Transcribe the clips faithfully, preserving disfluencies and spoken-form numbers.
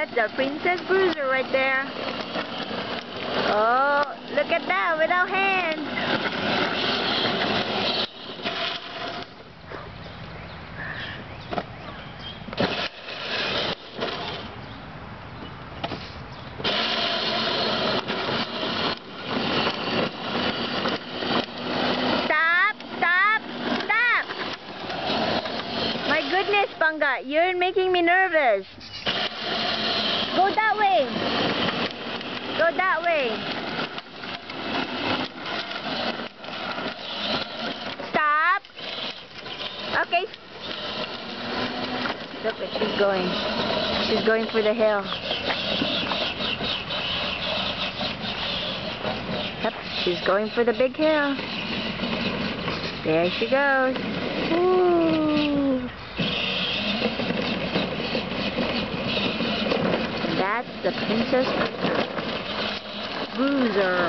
That's the Princess Bruiser right there. Oh, look at that, without hands. Stop, stop, stop. My goodness, Panga, you're making me nervous. Go that way. Go that way. Stop. Okay. Look where she's going. She's going for the hill. Yep, she's going for the big hill. There she goes. Ooh. That's the Princess Bruiser.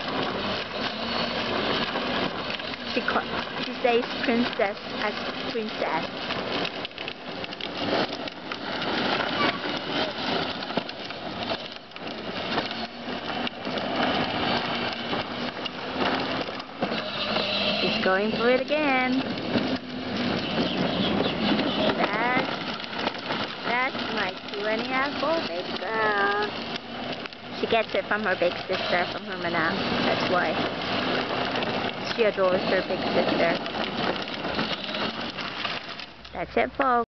She, she says princess as princess. She's going for it again. That's, that's my two and a half old big girl. She gets it from her big sister, from her madame. That's why. She adores her big sister. That's it, folks.